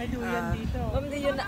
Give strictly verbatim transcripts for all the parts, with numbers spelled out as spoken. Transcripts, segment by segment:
May duyan uh, dito. Ma'am, di yun na.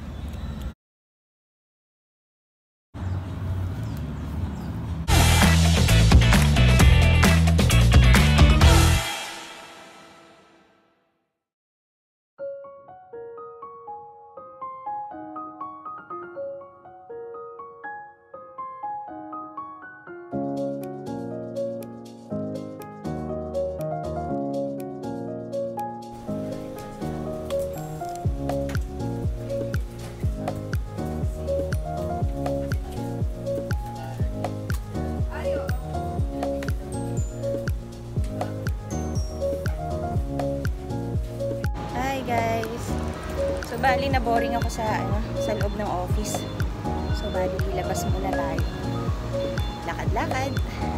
Guys, so bali na boring ako sa ano, sa loob ng office. So bali ilabas muna tayo. Lakad-lakad.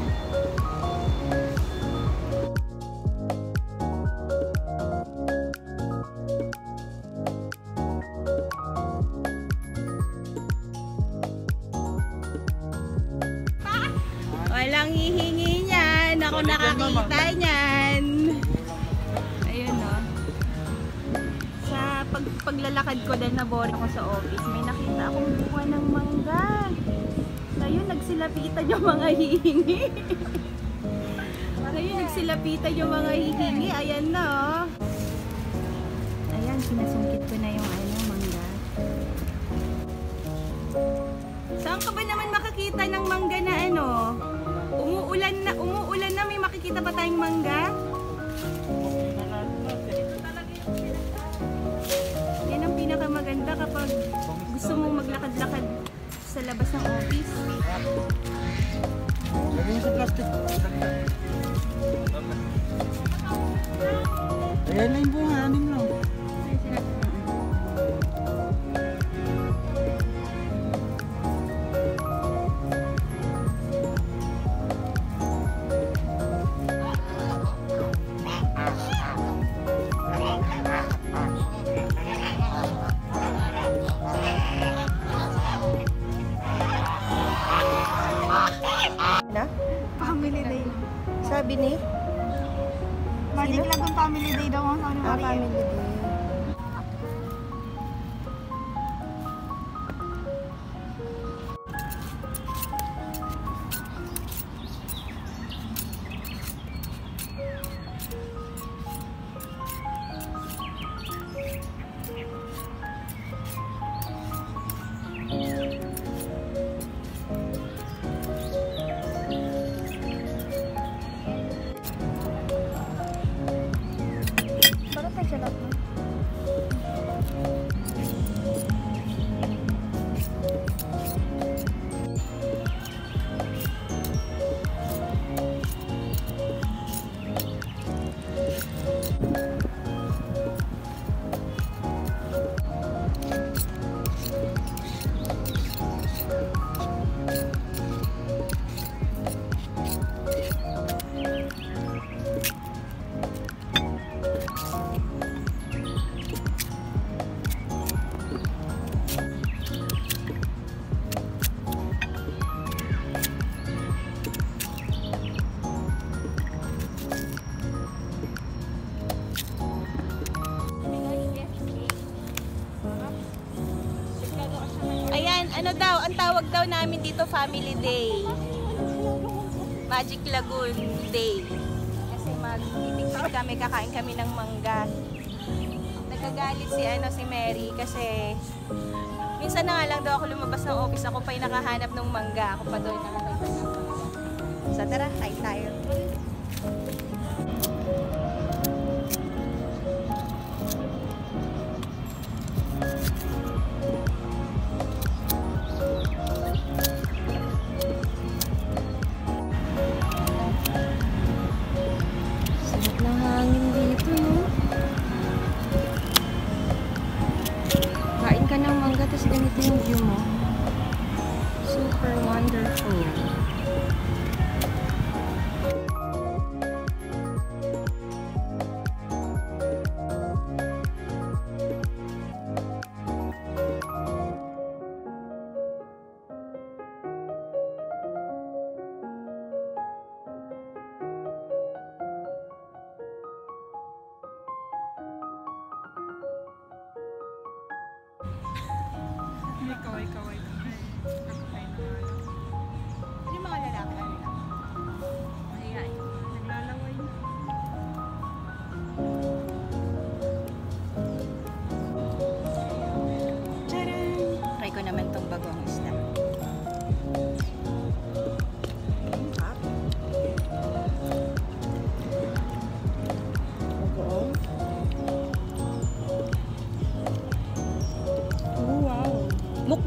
Walang hihingi niyan. Ako nakakita niyan. Pag paglalakad ko dahil na boring ako sa office, may nakita akong bunga ng mangga. Ngayon nagsilapitan yung mga hihingi. Ngayon nagsilapitan yung mga hihingi. Ayan na oh. Ayan, sinasungkit ko na yung ano, mangga. Saan ka ba naman makakita ng mangga na ano? Umuulan na, umuulan na, may makikita ba tayong mangga? Maganda kapag gusto mong maglakad-lakad sa labas ng office. Lagyan sa plastic. Ayan na yung bunga, anim lang. Sabi ni? Magic lang kung family day daw ang ano, ah, family day. Ano daw, ang tawag daw namin dito Family Day. Magic Lagoon Day. Kasi mag-picnic kami, kakain kami ng mangga. Nagagalit si ano si Mary kasi minsan na nga lang daw ako lumabas ng office, ako pa'y nakahanap ng mangga. Ako pa doon nakakita ng mangga. So tara, kain tayo. Tapos ganito yung view mo. Super wonderful.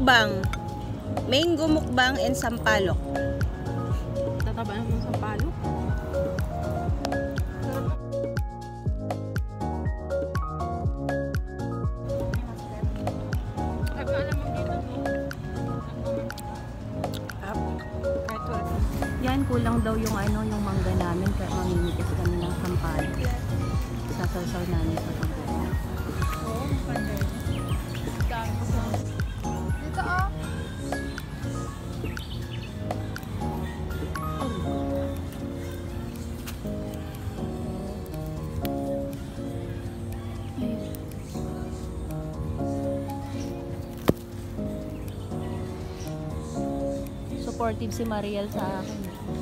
mukbang. Mango mukbang and sampalok. Tataba naman sa palo. Yan, kulang daw yung ano, yung mangga namin. Kaya mamimigis kami ng sampalok. Sasawsaw namin sa pagkakas. Oo, maganda. Dito oh. Supportive si Mariel sa akin.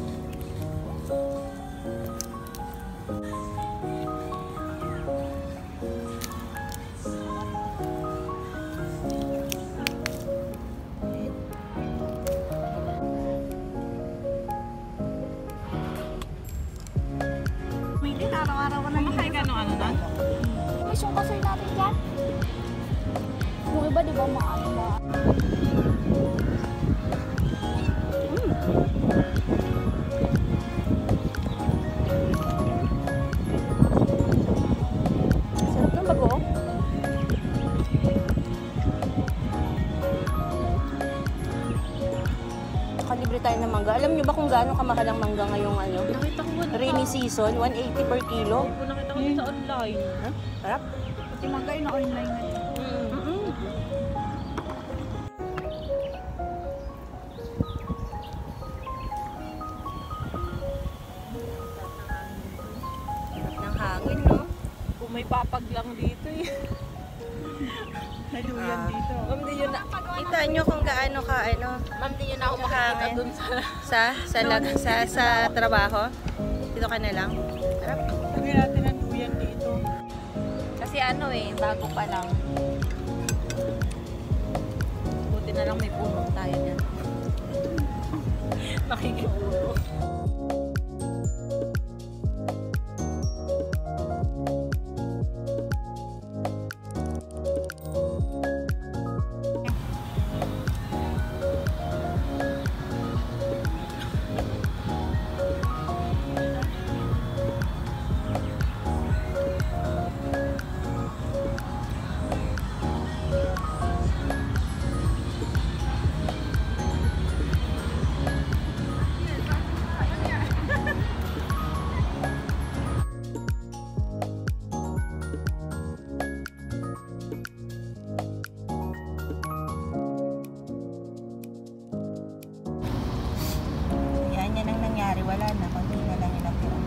May din, araw-araw ko nang Kumakain ka nung ano nun? May sungkasay natin dyan. Yung iba di ba maano ba? Sarap ng bago. Nakalibre tayo ng mangga. Alam niyo ba kung gaano kamahal ang mangga ngayong ano? Nakita ko ba? Rainy season, one eighty per kilo. Opo, nakita ko sa online. Huh? Sarap. Pati magay na online na yun. Mm-mm. Sarap ng hangin, no? Kung may papag lang dito eh. May duyan Ah. dito. Ma'am, di yun na. Kita nyo kung gaano ka, ano, Ma'am, di yun ako makikita Hangin. dun sa... sa, sa, lag- sa, sa trabaho. Dito ka na lang. Sarap. Lagyan natin ang duyan dito. Kasi ano eh, bago pa lang. Buti na lang may puno tayo dyan. Nakikipulo. Yan, yan ang nangyari. Wala na. Konti na lang yung natira.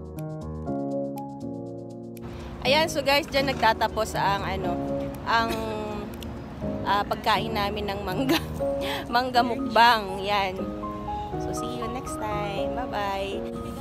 Ayan, so guys, dyan nagtatapos ang ano, ang ah, pagkain namin ng mangga. Mangga mukbang. Yan. So, see you next time. Bye-bye.